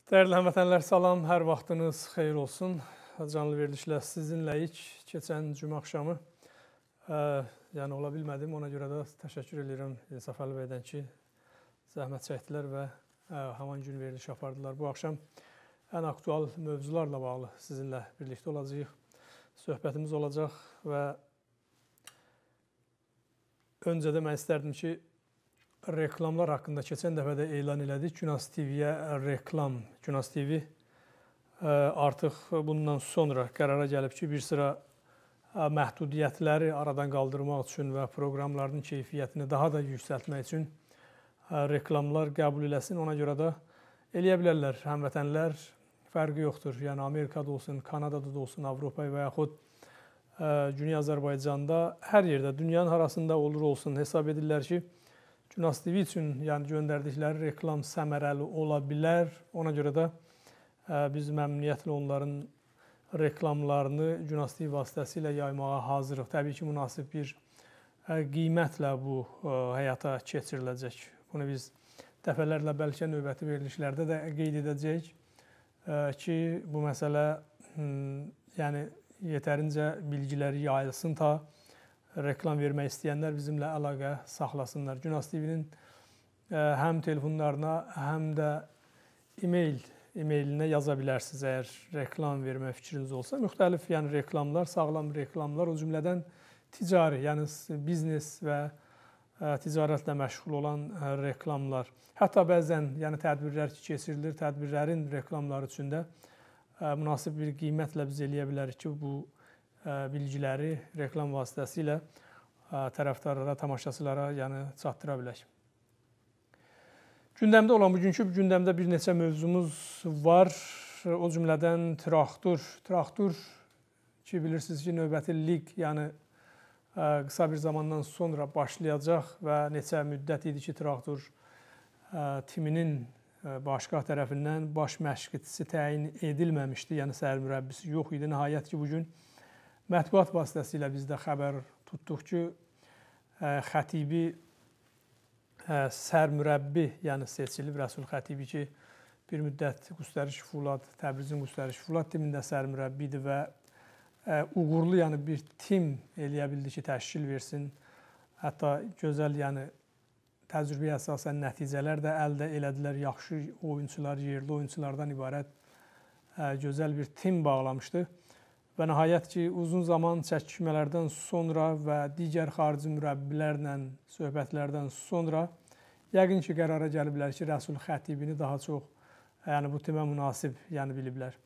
Dəyərli həmvətənlər, salam, hər vaxtınız xeyir olsun. Canlı verilişlə sizinləyik. Keçən cümə axşamı, yəni ola bilmədim, ona görə də təşəkkür edirəm İnsaf Əli bəydən ki, zəhmət çəkdilər və haman gün veriliş apardılar. Bu axşam ən aktual mövzularla bağlı sizinlə birlikdə olacağıq. Söhbətimiz olacaq və öncə demək istərdim ki, reklamlar haqqında keçən dəfə də elan elədik. Günas TV-yə reklam. Günas TV artıq bundan sonra qərara gəlib ki, bir sıra məhdudiyyətləri aradan qaldırmaq üçün və proqramların keyfiyyətini daha da yüksəltmək üçün reklamlar qəbul eləsin. Ona görə də eləyə bilərlər həmvətənlər, fərqi yoxdur. Yəni Amerikada olsun, Kanadada da olsun, Avropa və yaxud Güney Azərbaycanda, hər yerdə, dünyanın harasında olur olsun, hesab edirlər ki, Günas TV üçün yəni göndərdikləri reklam səmərəli ola bilər. Ona görə də biz məmnuniyyətlə onların reklamlarını Günas TV vasitəsilə yaymağa hazırıq. Təbii ki, münasib bir qiymətlə bu həyata keçiriləcək. Bunu biz dəfələrlə bəlkə növbəti verilişlərdə də qeyd edəcəyik ki, bu məsələ yəni yetərincə bilgiləri yayılsın ta reklam vermək istəyənlər bizimlə əlaqə saxlasınlar. Günas TV-nin həm telefonlarına, həm də e-mailinə yaza bilərsiniz, əgər reklam vermək fikriniz olsa. Müxtəlif yəni reklamlar, sağlam reklamlar, o cümlədən ticari, yəni biznes və ticarətlə məşğul olan reklamlar. Hətta bəzən yəni tədbirlər ki, keçirilir, tədbirlərin reklamları üçün də münasib bir qiymətlə biz eləyə bilərik ki, bu bilgiləri reklam vasitəsilə tərəfdarlara, tamaşaçılara yəni çatdıra bilək. Gündəmdə olan bugünkü gündəmdə bir neçə mövzumuz var. O cümlədən traktor. Traktor ki, bilirsiniz ki, növbəti lig yəni qısa bir zamandan sonra başlayacaq və neçə müddət idi ki, traktor timinin başqaq tərəfindən baş məşqçisi təyin edilməmişdi. Yəni səhər mürəbbisi yox idi. Nəhayət ki, bugün mətbuat vasitəsilə biz də xəbər tutduq ki, Xətibi sərmürəbbi, yəni seçilib Rəsul Xətibi ki, bir müddət Qustəriş Fulad, Təbrizin Qustəriş Fulad timində sərmürəbbi idi və uğurlu yəni bir tim eləyə bildi ki, təşkil versin. Hətta gözəl yəni təcrübəyə əsasən nəticələr də əldə elədilər. Yaxşı oyunçular, yerli oyunçulardan ibarət gözəl bir tim bağlamışdı. Və nəhayət ki, uzun zaman çəkişmələrdən sonra və digər xarici mürəbbilərlə söhbətlərdən sonra yəqin ki, qərara gəliblər ki, Rəsul Xətibini daha çox yəni bu timə münasib yəni biliblər.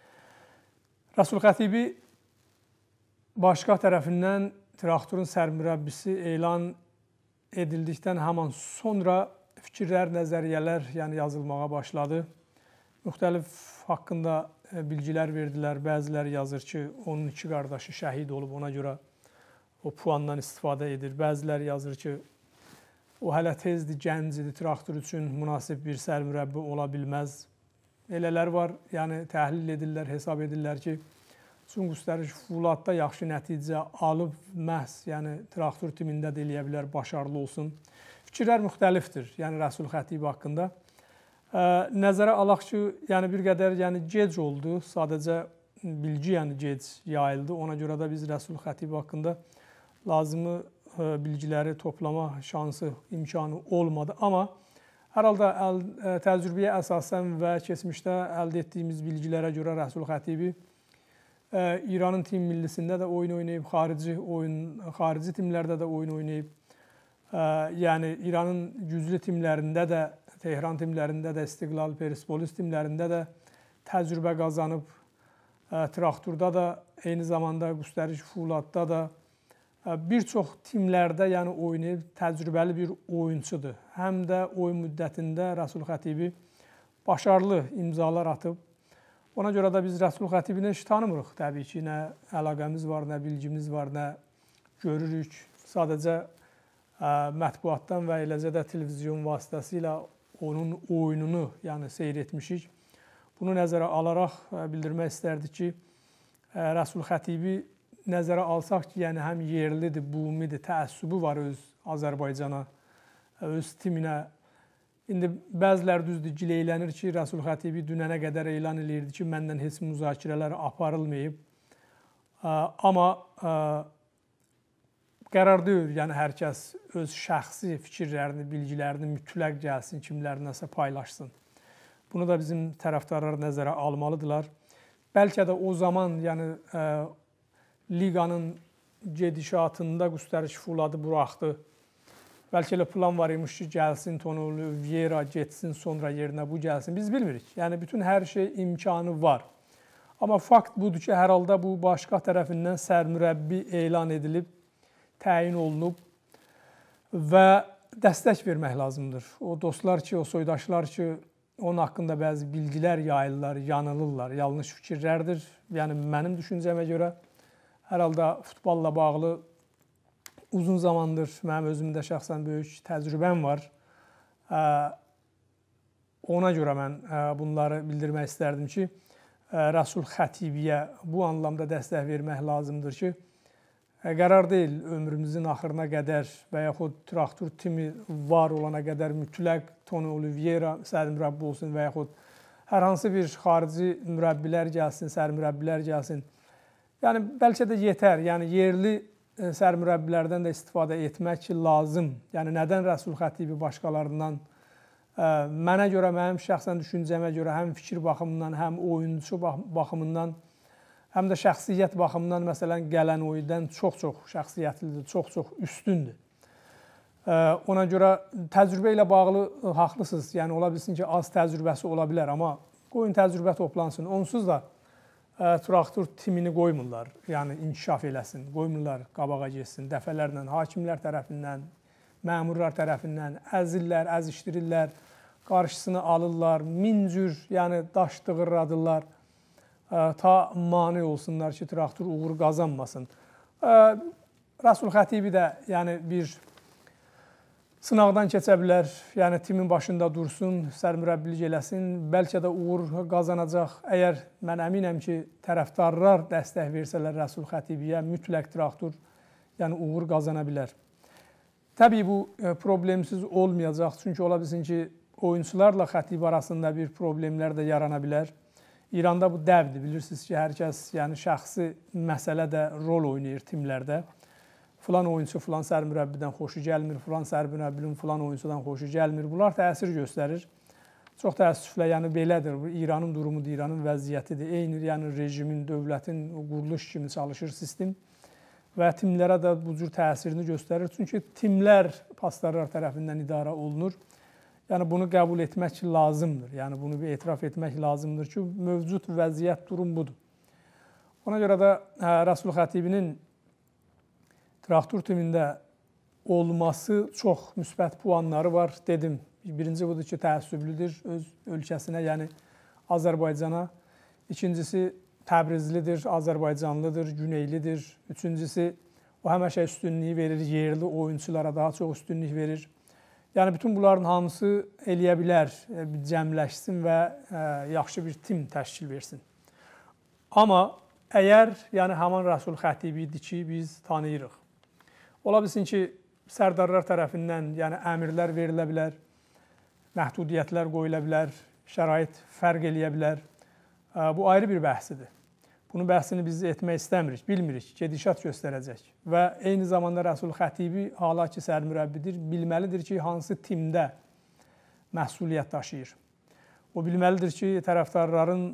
Rəsul Xətibi başqa tərəfindən traktorun sərmürəbbisi elan edildikdən həman sonra fikirlər, nəzəriyyələr yəni yazılmağa başladı. Müxtəlif haqqında bilgilər verdilər. Bəziləri yazır ki, onun iki qardaşı şəhid olub, ona görə o puandan istifadə edir. Bəziləri yazır ki, o hələ tezdir, gənc idi, traktor üçün münasib bir sərmürəbbi ola bilməz. Elələr var, yəni təhlil edirlər, hesab edirlər ki, çünki Qustəriş Fuladda yaxşı nəticə alıb məhz, yəni traktor timində də eləyə bilər, başarılı olsun. Fikirlər müxtəlifdir, yəni Rəsul Xətibi haqqında. Nəzərə alaq ki, yəni bir qədər yəni gec oldu, sadəcə bilgi yəni gec yayıldı. Ona görə də biz Rəsul Xətibi haqqında lazımı bilgiləri toplama şansı, imkanı olmadı. Amma hər halda təcrübəyə əsasən və keçmişdə əldə etdiyimiz bilgilərə görə Rəsul Xətibi İranın tim millisində də oyun oynayıb, xarici timlərdə də oyun oynayıb. Yəni İranın güclü timlərində də, Tehran timlərində də, İstiqlal, Persepolis timlərində də təcrübə qazanıb. Traktorda da, eyni zamanda Qustəriş Fuladda da bir çox timlərdə yəni oynayıb, təcrübəli bir oyunçudur. Həm də oyun müddətində Rəsul Xətibi başarılı imzalar atıb. Ona görə də biz Rəsul Xətibini heç tanımırıq. Təbii ki, nə əlaqəmiz var, nə bilgimiz var, nə görürük. Sadəcə mətbuatdan və eləcə də televizyon vasitəsilə onun oyununu yəni seyr etmişik. Bunu nəzərə alaraq bildirmək istərdik ki, Rəsul Xətibi nəzərə alsaq ki, yəni həm yerlidir, bumidir, təəssübü var öz Azərbaycana, öz timinə. İndi bəziləri düzdür, gileylənir ki, Rəsul Xətibi dünənə qədər elan edirdi ki, məndən heç müzakirələr aparılmayıb. Amma qərar deyil, yəni hər kəs öz şəxsi fikirlərini, bilgilərini mütləq gəlsin, kimlərləsə paylaşsın. Bunu da bizim tərəfdarlar nəzərə almalıdırlar. Bəlkə də o zaman, yəni liqanın gedişatında Qustariç Fuladı buraxdı. Bəlkə elə plan var imiş ki, gəlsin Tonoli, Vieira getsin, sonra yerinə bu gəlsin. Biz bilmirik. Yəni, bütün hər şey imkanı var. Amma fakt budur ki, hər halda bu başqa tərəfindən sərmürəbbi elan edilib, təyin olunub və dəstək vermək lazımdır. O dostlar ki, o soydaşlar ki, onun haqqında bəzi bilgilər yayırlar, yanılırlar, yanlış fikirlərdir. Yəni, mənim düşüncəmə görə hər halda futbolla bağlı uzun zamandır mənim özümdə şəxsən böyük təcrübəm var. Ona görə mən bunları bildirmək istərdim ki, Rəsul Xətibiyə bu anlamda dəstək vermək lazımdır ki, qərar deyil ömrümüzün axırına qədər və yaxud traktor timi var olana qədər mütləq Tonoli, Vieira sərmürəbbi olsun və yaxud hər hansı bir xarici mürəbbilər gəlsin, sərmürəbbilər gəlsin. Yəni, bəlkə də yetər. Yəni, yerli sərmürəbbilərdən də istifadə etmək lazım. Yəni, nədən Rəsul Xətibi başqalarından? Mənə görə, mənim şəxsən düşüncəmə görə həm fikir baxımından, həm oyunçu baxımından, həm də şəxsiyyət baxımından, məsələn, gələn oyundan çox-çox şəxsiyyətlidir, çox-çox üstündür. Ona görə təcrübə ilə bağlı haqlısınız. Yəni, ola bilsin ki, az təcrübəsi ola bilər, amma qoyun təcrübə toplansın. Onsuz da traktor timini qoymurlar, yəni inkişaf eləsin, qoymurlar qabağa geçsin, dəfələrlə hakimlər tərəfindən, məmurlar tərəfindən əzirlər, əzişdirirlər, qarşısını alırlar, min cür, yəni daş dığırladırlar, ta mane olsunlar ki, traktor uğur qazanmasın. Rəsul Xətibi də yəni bir sınaqdan keçə bilər, yəni timin başında dursun, sərmürəbbilik eləsin, bəlkə də uğur qazanacaq. Əgər mən əminəm ki, tərəfdarlar dəstək versələr Rəsul Xətibiyə, mütləq traktor yəni uğur qazana bilər. Təbii bu problemsiz olmayacaq, çünki ola bilsin ki, oyunçularla Xətibi arasında bir problemlər də yarana bilər. İranda bu dəvdir, bilirsiniz ki, hər kəs yəni şəxsi məsələ də rol oynayır timlərdə. Filan oyunçu filan sərmürəbbidən xoşu gəlmir, filan sərmürəbbinin filan oyuncudan xoşu gəlmir. Bunlar təsir göstərir. Çox təəssüflə, yəni belədir. İranın durumudur, İranın vəziyyətidir. Eyni yəni rejimin, dövlətin quruluş kimi çalışır sistem və timlərə də bu cür təsirini göstərir. Çünki timlər pastarlar tərəfindən idarə olunur. Yəni bunu qəbul etmək lazımdır. Yəni bunu bir etiraf etmək lazımdır ki, mövcud vəziyyət durum budur. Ona görə də Rəsul Xətibinin traktor timində olması çox müsbət puanları var. Dedim, birinci budur ki, təəssüblüdür öz ölkəsinə, yəni Azərbaycana. İkincisi, Təbrizlidir, Azərbaycanlıdır, Güneylidir. Üçüncüsü, o həmişə üstünlüyü verir, yerli oyunçulara daha çox üstünlük verir. Yəni, bütün bunların hamısı eləyə bilər, cəmləşsin və yaxşı bir tim təşkil versin. Amma əgər yəni, həman Rəsul Xətibi idi ki, biz tanıyırıq. Ola bilsin ki, sərdarlar tərəfindən yəni, əmirlər verilə bilər, məhdudiyyətlər qoyula bilər, şərait fərq eləyə bilər. Bu ayrı bir bəhsidir. Bunun bəhsini biz etmək istəmirik, bilmirik, gedişat göstərəcək. Və eyni zamanda Rəsul Xətibi hala ki, sərmürəbbidir, bilməlidir ki, hansı timdə məsuliyyət daşıyır. O bilməlidir ki, tərəfdarların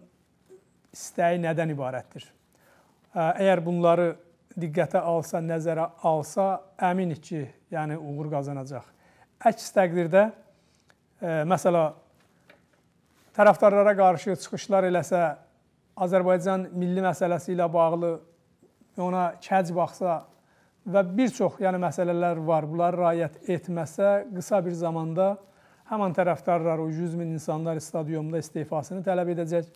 istəyi nədən ibarətdir. Əgər bunları diqqətə alsa, nəzərə alsa, əminik ki, yəni uğur qazanacaq. Əks təqdirdə, məsələ, tərəfdarlara qarşı çıxışlar eləsə, Azərbaycan milli məsələsi ilə bağlı ona kəc baxsa və bir çox yəni, məsələlər var, bunları riayət etməsə, qısa bir zamanda həman tərəfdarlar, o 100 min insanlar stadionda istifasını tələb edəcək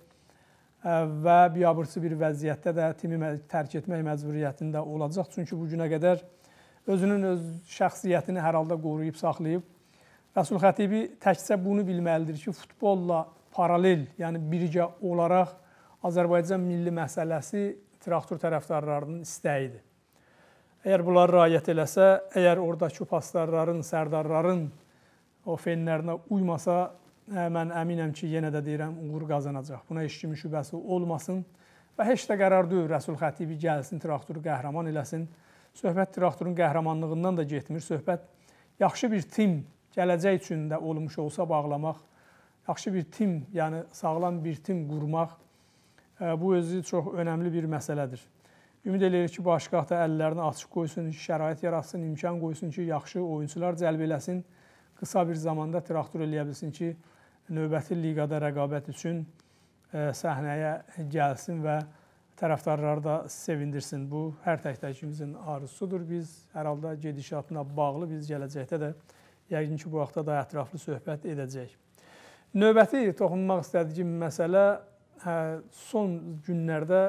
və biabırçı bir vəziyyətdə də timi tərk etmək məcburiyyətində olacaq. Çünki bu günə qədər özünün öz şəxsiyyətini hər halda qoruyub, saxlayıb. Rəsul Xətibi təkcə bunu bilməlidir ki, futbolla paralel, yəni birgə olaraq Azərbaycan milli məsələsi traktor tərəfdarlarının istəyidir. Əgər bunları riayət eləsə, əgər oradakı pastarların, sərdarların o fenlərinə uymasa, mən əminəm ki, yenə də deyirəm, uğur qazanacaq. Buna heç kimin şübhəsi olmasın və heç də qərar deyil, Rəsul Xətibi gəlsin, traktoru qəhrəman eləsin. Söhbət traktorun qəhrəmanlığından da getmir. Söhbət yaxşı bir tim gələcək üçün də olmuş olsa bağlamaq, yaxşı bir tim, yəni sağlam bir tim qurmaq, bu özü çox önəmli bir məsələdir. Ümid edirik ki, başqaq da əllərini açıq qoysun, şərait yaratsın, imkan qoysun ki, yaxşı oyunçular cəlb eləsin, qısa bir zamanda traktor eləyə bilsin ki, növbəti liqada rəqabət üçün səhnəyə gəlsin və tərəfdarları da sevindirsin. Bu, hər tək-təkimizin arzusudur. Biz hər halda gedişatına bağlı, biz gələcəkdə də yəqin ki, bu vaxtda da ətraflı söhbət edəcək. Növbəti toxunmaq istədiyim məsələ son günlərdə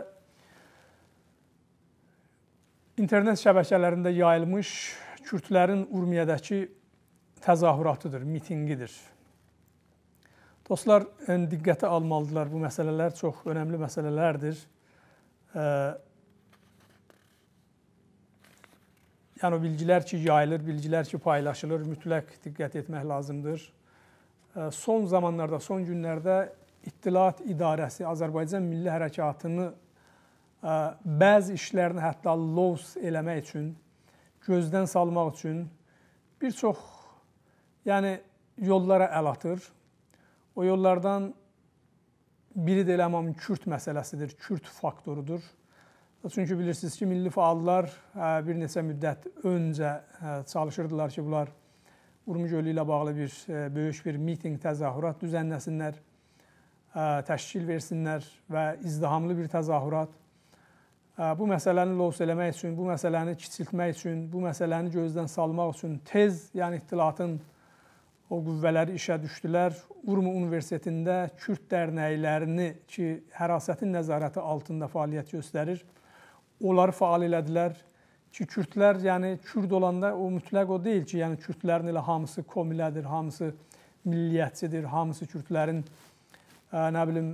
internet şəbəkələrində yayılmış kürdlərin Urmiyədəki təzahüratıdır, mitingidir. Dostlar, diqqətə almalıdırlar. Bu məsələlər çox önəmli məsələlərdir. Yəni, bilgilər ki, yayılır, bilgilər ki, paylaşılır, mütləq diqqət etmək lazımdır. Son zamanlarda, son günlərdə İttilaat İdarəsi Azərbaycan Milli Hərəkatını bəzi işlərini hətta lovs eləmək üçün, gözdən salmaq üçün bir çox yollara əl atır. O yollardan biri də elə Kürd məsələsidir, Kürd faktorudur. Çünki bilirsiniz ki, milli fəallar bir neçə müddət öncə çalışırdılar ki, bunlar Urmu gölü ilə bağlı bir böyük bir miting, təzahürat düzənləsinlər, təşkil versinlər və izdihamlı bir təzahürat. Bu məsələni lovs eləmək üçün, bu məsələni kiçiltmək üçün, bu məsələni gözdən salmaq üçün tez, yəni İttilaatın o qüvvələri işə düşdülər. Urmu Universitetində Kürd dərnəklərini ki, hərasətin nəzarəti altında fəaliyyət göstərir, onları fəal elədilər ki, Kürdlər, yəni Kürd olanda o mütləq o deyil ki, yəni Kürdlərin elə hamısı komilədir, hamısı milliyyətçidir, hamısı Kürdlərin nə bilim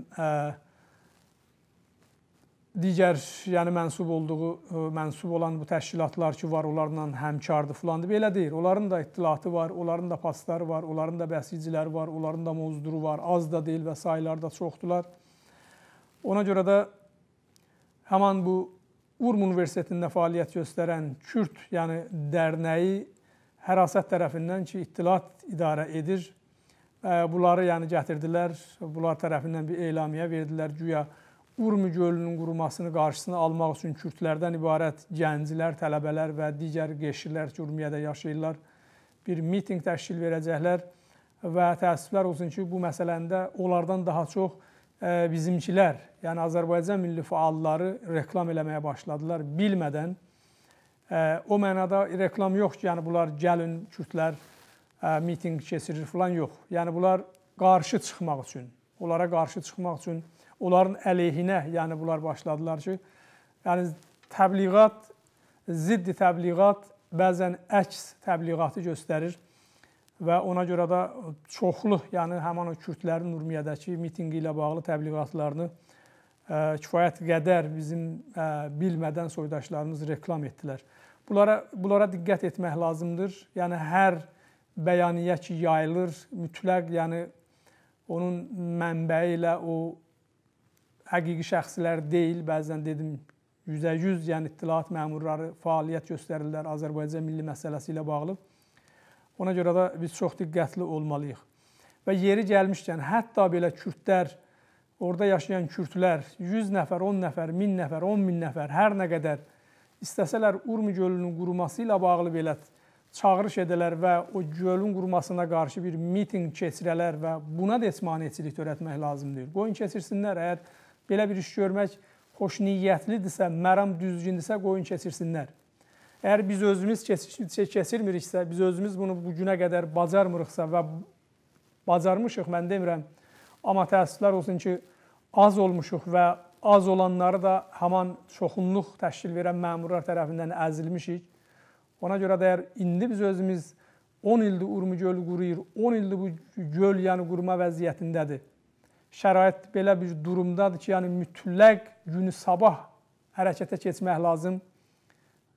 digər, yəni mənsub olan bu təşkilatlar ki var, onlarla həmkardır filandır, belə deyil. Onların da ittilatı var, onların da pasları var, onların da bəsiciləri var, onların da mozduru var, az da deyil və sayıları da çoxdular. Ona görə də həman bu Urmu Universitetində fəaliyyət göstərən Kürd, yəni dərnəyi hərasət tərəfindən ki, İttilaat idarə edir, bunları yəni gətirdilər, bunlar tərəfindən bir elamiyyə verdilər, güya Urmu gölünün qurumasını qarşısını almaq üçün Kürdlərdən ibarət gənclər, tələbələr və digər qəşirlər ki, Urmiyədə yaşayırlar, bir miting təşkil verəcəklər və təəssüflər olsun ki, bu məsələndə onlardan daha çox bizimkilər, yəni Azərbaycan milli fəalları reklam eləməyə başladılar, bilmədən. O mənada reklam yox ki, yəni bunlar gəlin, Kürdlər miting keçirir falan yox. Yəni bunlar qarşı çıxmaq üçün, onlara qarşı çıxmaq üçün, onların əleyhinə, yəni bunlar başladılar ki, yəni təbliğat, ziddi təbliğat bəzən əks təbliğatı göstərir və ona görə də çoxlu, yəni həman o Kürdlərin Urmiyədəki mitingi ilə bağlı təbliğatlarını kifayət qədər bizim bilmədən soydaşlarımız reklam etdilər. Bunlara diqqət etmək lazımdır. Yəni hər bəyaniyyə ki yayılır, mütləq, yəni onun mənbəyi ilə o həqiqi şəxslər deyil, bəzən dedim 100%, yəni İttilaat məmurları fəaliyyət göstərirlər Azərbaycan milli məsələsi ilə bağlı. Ona görə də biz çox diqqətli olmalıyıq. Və yeri gəlmişkən, hətta belə Kürdlər, orada yaşayan Kürdlər 100 nəfər, 10 nəfər, 1000 nəfər, 10.000 nəfər, hər nə qədər istəsələr Urmu gölünün quruması ilə bağlı belə çağırış edələr və o gölün qurumasına qarşı bir miting keçirələr və buna da heç maneçilik törətmək lazım deyil. Qoyun keçirsinlər, əgər belə bir iş görmək xoş niyyətlidirsə, məram düzgündürsə, qoyun keçirsinlər. Əgər biz özümüz keçirmiriksə, biz özümüz bunu bugünə qədər bacarmırıqsa və bacarmışıq, mən demirəm, amma təəssüflər olsun ki, az olmuşuq və az olanları da haman çoxunluq təşkil verən məmurlar tərəfindən əzilmişik. Ona görə də əgər indi biz özümüz 10 ildir Urmu gölü quruyur, 10 ildir bu göl yəni quruma vəziyyətindədir. Şərait belə bir durumdadır ki, yəni mütləq günü sabah hərəkətə keçmək lazım.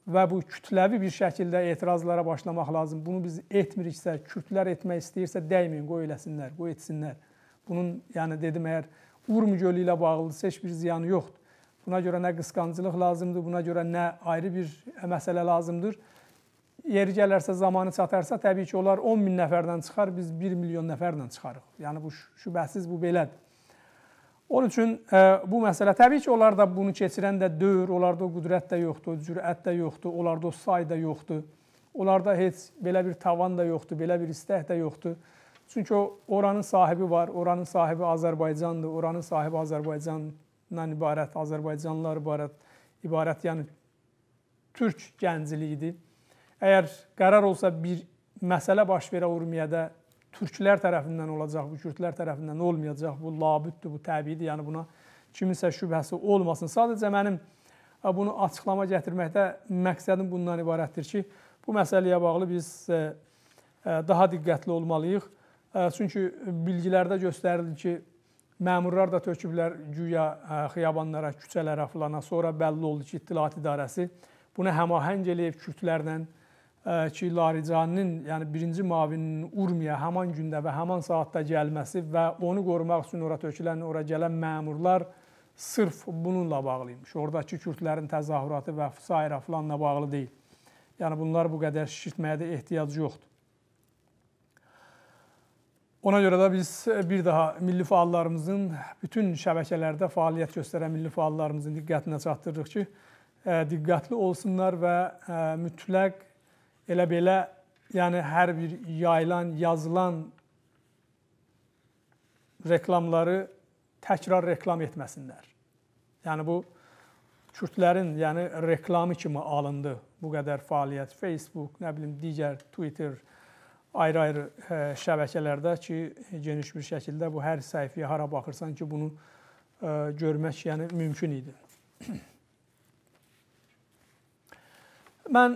və bu kütləvi bir şəkildə etirazlara başlamaq lazım. Bunu biz etmiriksə, kürdlər etmək istəyirsə dəyməyin, qoy eləsinlər, qoy etsinlər. Bunun, yəni dedim, əgər Urmi gölü ilə bağlıdırsa heç bir ziyanı yoxdur. Buna görə nə qısqancılıq lazımdır, buna görə nə ayrı bir məsələ lazımdır. Yeri gələrsə, zamanı çatarsa, təbii ki, onlar 10 min nəfərdən çıxar, biz 1 milyon nəfərlə çıxarıq. Yəni bu şübhəsiz bu belədir. Onun üçün bu məsələ, təbii ki, onlar da bunu keçirən də deyir, onlarda o qüdrət də yoxdur, o cürət də yoxdur, onlarda o say da yoxdur, onlarda heç belə bir tavan da yoxdur, belə bir istək də yoxdur. Çünki oranın sahibi var, oranın sahibi Azərbaycandır, oranın sahibi Azərbaycandan ibarət, Azərbaycanlılar ibarət, yəni türk gənciliyidir. Əgər qərar olsa bir məsələ baş verə Urmiyədə, türklər tərəfindən olacaq, bu kürdlər tərəfindən olmayacaq, bu labüddür, bu təbiidir, yəni buna kiminsə şübhəsi olmasın. Sadəcə mənim bunu açıqlama gətirməkdə məqsədim bundan ibarətdir ki, bu məsələyə bağlı biz daha diqqətli olmalıyıq. Çünki bilgilərdə göstərilir ki, məmurlar da töküblər güya xiyabanlara, küçələrə filana, sonra bəlli oldu ki, İttilaat İdarəsi buna həmahəng eləyib kürdlərlə ki, Laricaninin, yəni birinci mavinin Urmiyə həman gündə və həman saatda gəlməsi və onu qorumaq üçün ora tökülən, ora gələn məmurlar sırf bununla bağlıymış. Oradakı kürdlərin təzahüratı və s. filanla bağlı deyil. Yəni bunlar bu qədər şişirtməyə də ehtiyac yoxdur. Ona görə də biz bir daha milli fəallarımızın, bütün şəbəkələrdə fəaliyyət göstərən milli fəallarımızın diqqətinə çatdırırıq ki, diqqətli olsunlar və mütləq elə belə, yəni hər bir yayılan, yazılan reklamları təkrar reklam etməsinlər. Yəni bu kürdlərin reklamı kimi alındı bu qədər fəaliyyət. Facebook, nə bilim, digər Twitter, ayrı-ayrı şəbəkələrdə ki, geniş bir şəkildə bu hər səhifəyə hara baxırsan ki, bunu görmək mümkün idi. Mən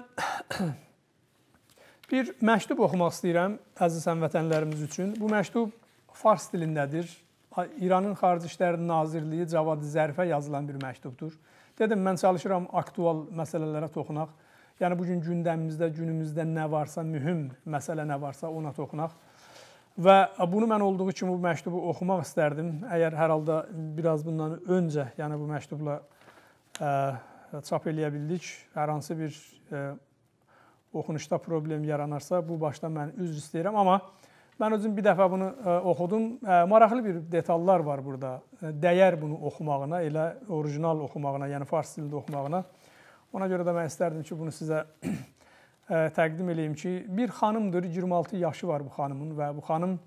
bir məktub oxumaq istəyirəm əziz həmvətənlərimiz üçün. Bu məktub fars dilindədir. İranın Xarici İşlər Nazirliyi Cavad Zərifə yazılan bir məktubdur. Dedim, mən çalışıram aktual məsələlərə toxunaq. Yəni, bugün gündəmimizdə, günümüzdə nə varsa, mühüm məsələ nə varsa ona toxunaq. Və bunu mən olduğu kimi bu məktubu oxumaq istərdim. Əgər hər halda biraz bundan öncə, yəni bu məktubla çap eləyə bildik, hər hansı bir oxunuşda problem yaranarsa, bu başdan mən üzr istəyirəm. Amma mən özüm bir dəfə bunu oxudum. Maraqlı bir detallar var burada. Dəyər bunu oxumağına, elə orijinal oxumağına, yəni fars dilində oxumağına. Ona görə də mən istərdim ki, bunu sizə təqdim edeyim ki, bir xanımdır, 26 yaşı var bu xanımın və bu xanım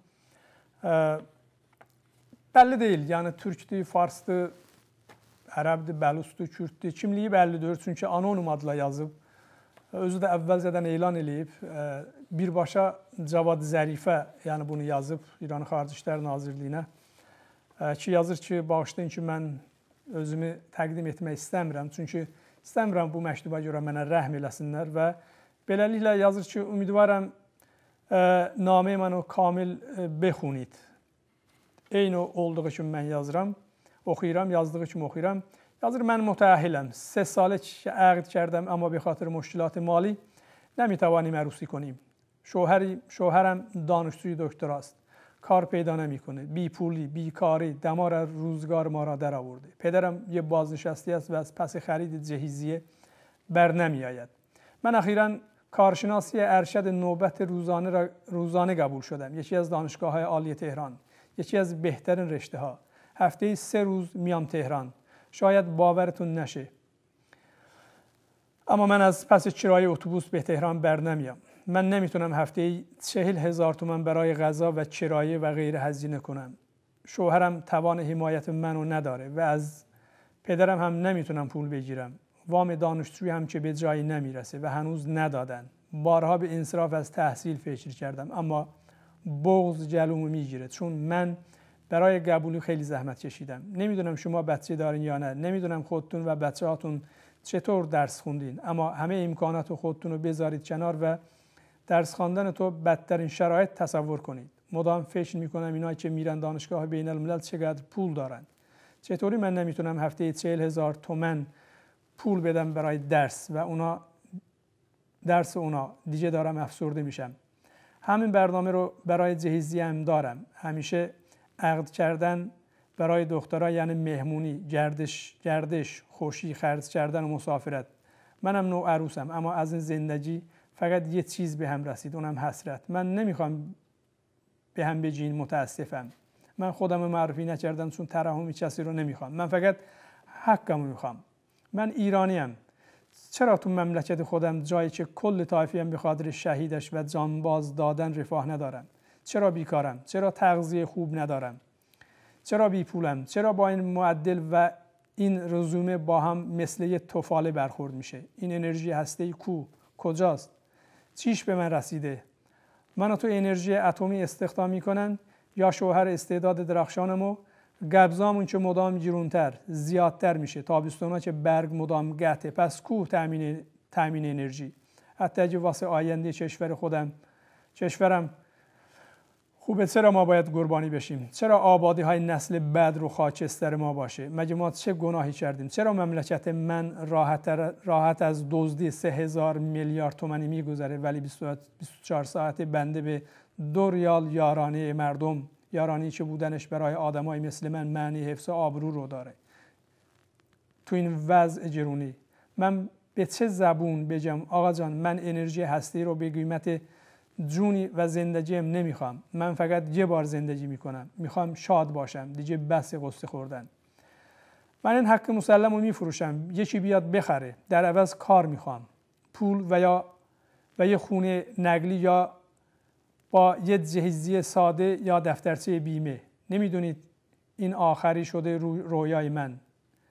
bəlli deyil, yəni türkdür, farsdır, ərəbdir, bəlusdur, kürddir, kimliyi bəllidir, çünki anonim adla yazıb. Özü də əvvəlcədən elan edib, birbaşa Cavad Zərifə yəni bunu yazıb İranın Xarici İşlər Nazirliyinə ki, yazır ki, bağışlayın ki, mən özümü təqdim etmək istəmirəm, çünki istəmirəm bu məktuba görə mənə rəhm eləsinlər və beləliklə yazır ki, ümidvarəm namə mənə kamil bexunid. Eyni olduğu kimi mən yazıram, oxuyuram, yazdığı kimi oxuyuram. Yazır, mən mütəəhhiləm. 3 ساله عقد کردم اما به خاطر مشکلات مالی نمیتوانیم عروسی کنیم. شوهرم دانشجوی دکتراست. کار پیدا نمیکنه. بی پولی، بیکاری، دمار روزگار ما را در آورده. پدرم یه بازنشسته است و از پس خرید جهیزیه بر نمیآید. من اخیراً کارشناسی ارشد نوبت روزانه قبول شدم. یکی از دانشگاه‌های عالی تهران. یکی از بهترین رشته‌ها. هفته‌ای 3 روز میام تهران. شاید باورتون نشه. اما من از پس کرایه اتوبوس به تهران بر نمیام. من نمیتونم هفته‌ای 40,000 تومان برای غذا و کرایه و غیره هزینه کنم. شوهرم توان حمایت منو نداره و از پدرم هم نمیتونم پول بگیرم. وام دانشجویی هم که به جایی نمیرسه و هنوز ندادن. بارها به انصراف از تحصیل فکر کردم اما بغض جلومو میگیره چون من برای قبولی خیلی زحمت کشیدم. نمیدونم شما بچه دارین یا نه. نمیدونم خودتون و بچه‌هاتون چطور درس خوندین. اما همه امکانات خودتون رو بذارید کنار و درس خواندن تو بدترین شرایط تصور کنید. مدام فکر میکنم اینایی که میرن دانشگاه بین الملل چقدر پول دارن. چطوری من نمیتونم هفته 40,000 تومان پول بدم برای درس و اونا درس اونا دیگه دارم افسرده میشم. همین برنامه رو برای جهیزی هم دارم. همیشه عقد کردن برای دخترها یعنی مهمونی، گردش، خوشی، خرج کردن و مسافرت. منم نوع عروسم، اما از این زندگی فقط یه چیز به هم رسید، اونم حسرت. من نمیخوام به هم بگین متاسفم. من خودم معرفی نکردم چون ترحم کسی رو نمیخوام. من فقط حقم میخوام. من ایرانیم. چرا تو مملکت خودم جایی که کل طایفه‌ام به خاطر شهیدش و جانباز دادن رفاه ندارم؟ چرا بیکارم؟ چرا تغذیه خوب ندارم؟ چرا بی پولم؟ چرا با این معدل و این رزومه با هم مثل یه توفاله برخورد میشه؟ این انرژی هسته‌ای کجاست؟ چیش به من رسیده؟ منو تو انرژی اتمی استخدام میکنن یا شوهر استعداد درخشانمو گبزامون که مدام گیرونتر زیادتر میشه، تابستونا که برگ مدام گته، پس کوه تامین انرژی. حتی اگه واسه آینده کشورم خوبه، چرا ما باید قربانی بشیم؟ چرا آبادی های نسل بعد رو خاکستر ما باشه؟ مگه ما چه گناهی کردیم؟ چرا مملکت من راحت از دزدی 3000 میلیارد تومانی میگذره ولی 24 ساعت بنده به 2 ریال یارانه مردم، یارانی که بودنش برای آدمای مثل من معنی حفظ آبرو رو داره؟ تو این وضع گرونی من به چه زبون بگم آقا جان من انرژی هستی رو به قیمت جونی و زندگیم نمیخوام؟ من فقط یه بار زندگی میکنم، میخوام شاد باشم، دیگه بس قصه خوردن. من این حق مسلم رو میفروشم، یکی بیاد بخره، در عوض کار میخوام، پول و یه خونه نقلی یا با یه جهیزی ساده یا دفترچه بیمه. نمیدونید این آخری شده رویای من.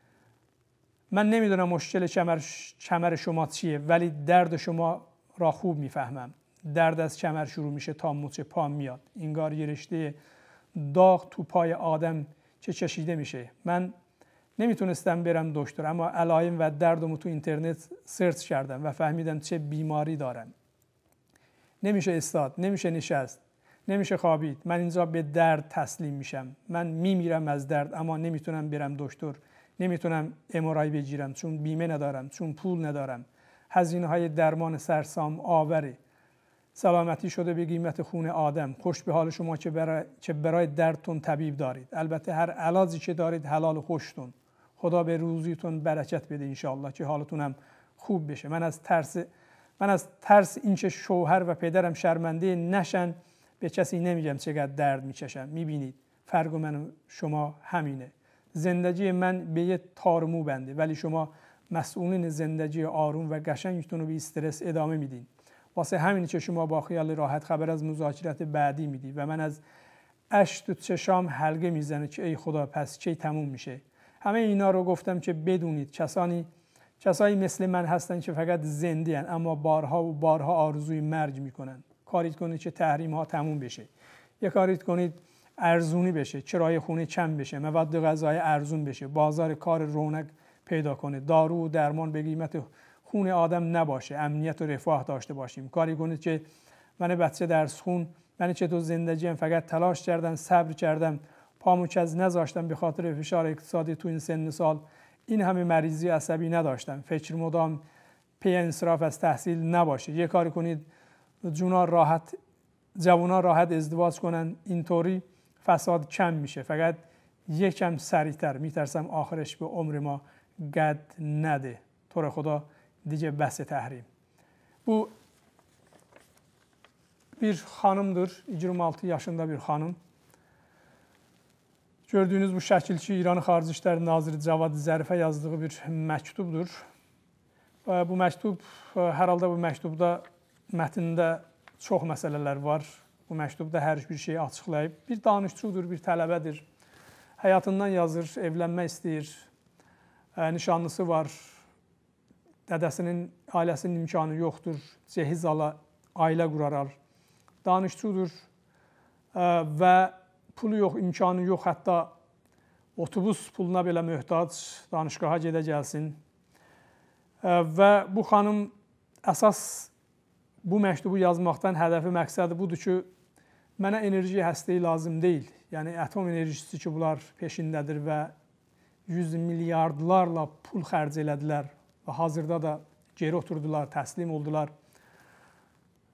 من نمیدونم مشکل کمر شما چیه ولی درد شما را خوب میفهمم. درد از کمر شروع میشه تا مچ پا میاد، انگار یه رشته داغ تو پای آدم که چشیده میشه. من نمیتونستم برم دکتر، اما علائم و دردمو تو اینترنت سرچ کردم و فهمیدم چه بیماری دارم. نمیشه استاد، نمیشه نشست، نمیشه خوابید. من اینجا به درد تسلیم میشم. من میمیرم از درد، اما نمیتونم برم دکتر، نمیتونم ام‌آرآی بگیرم چون بیمه ندارم، چون پول ندارم. هزینه های درمان سرسام آوره. سلامتی شده به قیمت خون آدم. خوش به حال شما که برای دردتون طبیب دارید. البته هر علاجی که دارید حلال و خوشتون. خدا به روزیتون برکت بده انشاءالله که حالتون هم خوب بشه. من از ترس اینکه شوهر و پدرم شرمنده نشن به کسی نمیگم چقدر درد میکشم. میبینید فرق من و شما همینه. زندگی من به یه تار مو بنده ولی شما مسئولین زندگی آروم و قشنگتون رو به استرس ادامه میدین. واسه همین که شما با خیال راحت خبر از مذاکرات بعدی میدی و من از اشک تو چشام حلقه میزنه که ای خدا پس کی تموم میشه. همه اینا رو گفتم که بدونید کسایی مثل من هستن که فقط زنده هن اما بارها و بارها آرزوی مرگ میکنن. کاری کنید که تحریم ها تموم بشه، یه کاری کنید ارزونی بشه، کرایه خونه کم بشه، مواد غذایی ارزون بشه، بازار کار رونق پیدا کنه، دارو و درمان به قیمت خون آدم نباشه، امنیت و رفاه داشته باشیم. کاری کنید که من بچه درس خون، من چه تو زندگیم فقط تلاش کردم، صبر کردم، پامو کز نذاشتم به خاطر فشار اقتصادی تو این سن سال این همه مریضی عصبی نداشتم. فکر مدام پی انصراف از تحصیل نباشه. یه کاری کنید جوونا راحت ازدواج کنن، اینطوری فساد کم میشه. فقط یکم سریعتر. میترسم آخرش به عمر ما گد نده. تو رو خدا دیگه بس təhrim. Bu bir xanımdır, 26 yaşında bir xanım. Gördüğünüz bu şəkil ki, İran Xarici İşlər Naziri Cavad Zərifə yazdığı bir məktubdur. Bu məktub, hər halda bu məktubda mətnində çox məsələlər var. Bu məktubda hər bir şeyi açıqlayıb. Bir danışçudur, bir tələbədir. Həyatından yazır, evlənmək istəyir, nişanlısı var. Dədəsinin, ailəsinin imkanı yoxdur, cehiz ala, ailə qurarar. Danışçudur və pulu yox, imkanı yox, hətta otobus puluna belə möhtac, danışqaha gedə gəlsin. Və bu xanım əsas bu məktubu yazmaqdan hədəfi, məqsədi budur ki, mənə enerji həstəyi lazım deyil. Yəni, atom enerjisi ki, bunlar peşindədir və 100 milyardlarla pul xərc elədilər. Və hazırda da geri oturdular, təslim oldular.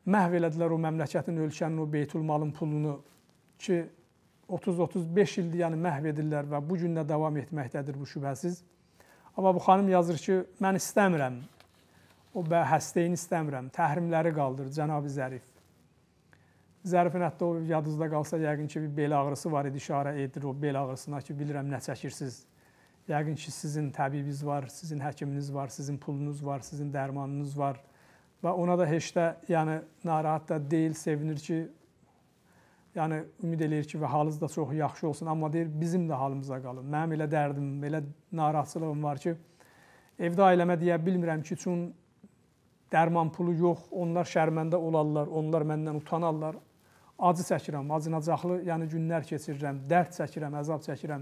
məhv elədilər o məmləkətin, ölkənin, o beytulmalın pulunu ki, 30-35 ildir, yəni məhv edirlər və bu gün də davam etməkdədir bu şübhəsiz. Amma bu xanım yazır ki, mən istəmirəm, o həstəyini istəmirəm, təhrimləri qaldır Cənab-ı Zərif. Zərifin hətta o yadınızda qalsa, yəqin ki, bir bel ağrısı var idi, işarə edir o bel ağrısına ki, bilirəm nə çəkirsiniz. Yəqin ki, sizin təbibiniz var, sizin həkiminiz var, sizin pulunuz var, sizin dərmanınız var. Və ona da heç də yəni, narahat da deyil, sevinir ki, yəni ümid eləyir ki, və halınız da çox yaxşı olsun. Amma deyir, bizim də halımıza qalın. Mənim elə dərdim, elə narahatçılığım var ki, evdə ailəmə deyə bilmirəm ki, üçün dərman pulu yox, onlar şərməndə olarlar, onlar məndən utanarlar. Acı çəkirəm, acınacaqlı yəni günlər keçirirəm, dərd çəkirəm, əzab çəkirəm.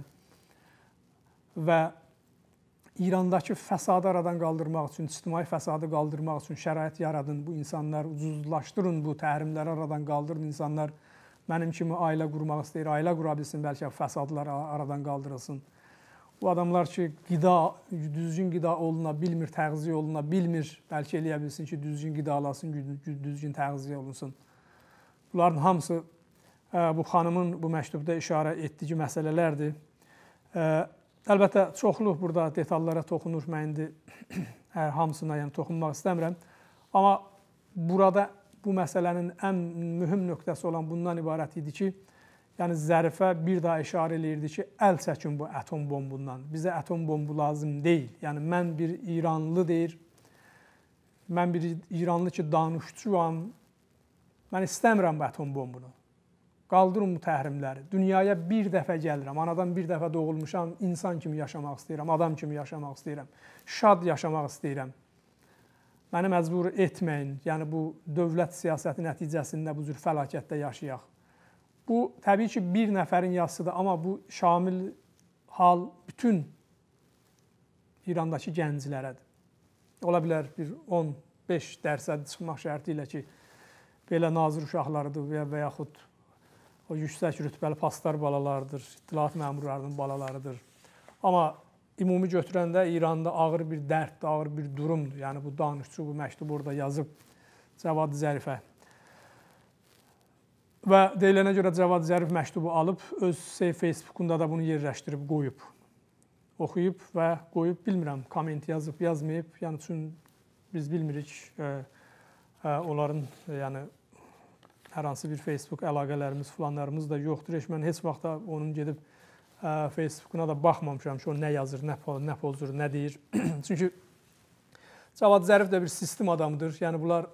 Və İrandakı fəsadı aradan qaldırmaq üçün, ictimai fəsadı qaldırmaq üçün şərait yaradın, bu insanlar ucuzlaşdırın, bu təhrimləri aradan qaldırın, insanlar mənim kimi ailə qurmaq istəyir, ailə qura bilsin, bəlkə fəsadlar aradan qaldırılsın. Bu adamlar ki, düzgün qida oluna bilmir, təğziyə oluna bilmir, bəlkə eləyə bilsin ki, düzgün qidalasın, düzgün təğziyə olunsun. Bunların hamısı bu xanımın bu məktubda işarə etdiyi məsələlərdir. Əlbəttə, çoxluq burada detallara toxunur, mən indi hamısına yəni, toxunmaq istəmirəm. Amma burada bu məsələnin ən mühüm nöqtəsi olan bundan ibarət idi ki, yəni Zərifə bir daha işarə eləyirdi ki, əl çəkin bu atom bombundan. Bizə atom bombu lazım deyil. Yəni, mən bir İranlı deyir, mən bir İranlı ki, danışçuyam, mən istəmirəm bu atom bombunu. Qaldırın bu təhrimləri. Dünyaya bir dəfə gəlirəm, anadan bir dəfə doğulmuşam, insan kimi yaşamaq istəyirəm, adam kimi yaşamaq istəyirəm, şad yaşamaq istəyirəm. Məni məcbur etməyin, yəni bu dövlət siyasəti nəticəsində bu cür fəlakətdə yaşayaq. Bu, təbii ki, bir nəfərin yazısıdır, amma bu şamil hal bütün İrandakı gənclərədir. Ola bilər bir 15 dərsəd çıxmaq şərti ilə ki, belə nazir uşaqlarıdır və yaxud o yüksək rütbəli pastar balalarıdır, itilat məmurlarının balalarıdır. Amma ümumi götürəndə İranda ağır bir dərddir, ağır bir durumdur. Yəni, bu danışçı bu məktubu orada yazıb Cavad Zərifə. Və deyilənə görə Cavad Zərif məktubu alıb, öz Facebookunda da bunu yerləşdirib, qoyub. Oxuyub və qoyub, bilmirəm, komment yazıb, yazmayıb. Yəni, üçün biz bilmirik onların, yəni, hər hansı bir Facebook əlaqələrimiz, filanlarımız da yoxdur. Mən heç vaxt da onun gedib Facebookuna da baxmamışam ki, o nə yazır, nə pozur, nə deyir. Çünki Cavad Zərif də bir sistem adamıdır. Yəni, bunlar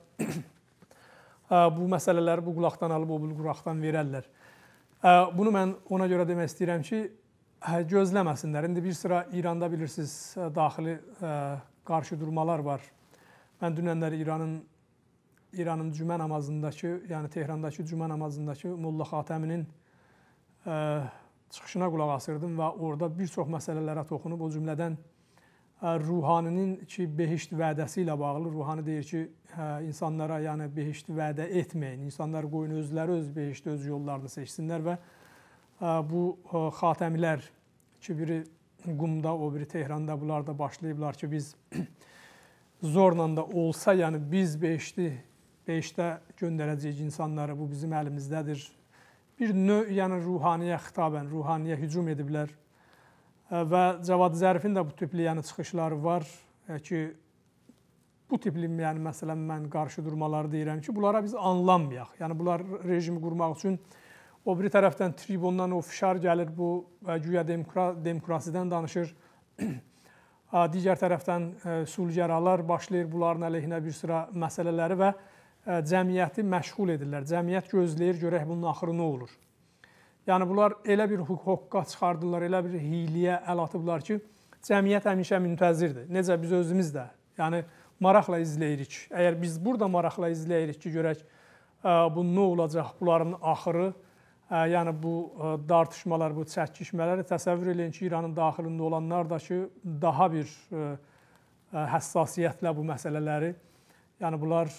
bu məsələləri bu qulaqdan alıb, o bu qulaqdan verərlər. Bunu mən ona görə demək istəyirəm ki, gözləməsinlər. İndi bir sıra İranda bilirsiniz, daxili qarşı durmalar var. Mən dünənlər İranın cümə namazındakı, yəni Tehrandakı cümə namazındakı Molla Xatəminin çıxışına qulaq asırdım və orada bir çox məsələlərə toxunub, o cümlədən Ruhaninin ki, behişt vədəsi ilə bağlı, Ruhani deyir ki, insanlara yəni behişti vədə etməyin, insanlar qoyun özləri öz behişti, öz yollarını seçsinlər və bu Xatəmilər ki, biri Qumda, o biri Tehranda, bunlar da başlayıblar ki, biz zorla da olsa, yəni biz behiştə göndərəcəyik insanları, bu bizim əlimizdədir. Bir növ, yəni ruhaniyə xitabən, ruhaniyə hücum ediblər. Və Cavad Zərifin də bu tipli yəni, çıxışları var ki, bu tipli yəni, məsələn, mən qarşı durmaları deyirəm ki, bunlara biz anlamayaq. Yəni, bunlar rejimi qurmaq üçün o biri tərəfdən tribundan o fişar gəlir, bu güya demokrasiyadan danışır. Digər tərəfdən sulgəralar başlayır bunların əleyhinə bir sıra məsələləri və cəmiyyəti məşğul edirlər. Cəmiyyət gözləyir, görək bunun axırı nə olur. Yəni, bunlar elə bir hüquqa çıxardırlar, elə bir hiyliyə əl atıblar ki, cəmiyyət həmişə müntəzirdir. Necə biz özümüz də, yəni maraqla izləyirik. Əgər biz burada maraqla izləyirik ki, görək bu nə olacaq, bunların axırı, yəni bu dartışmalar, bu çəkişmələri təsəvvür eləyin ki, İranın daxilində olanlar da ki, daha bir həssasiyyətlə bu məsələləri, yəni bunlar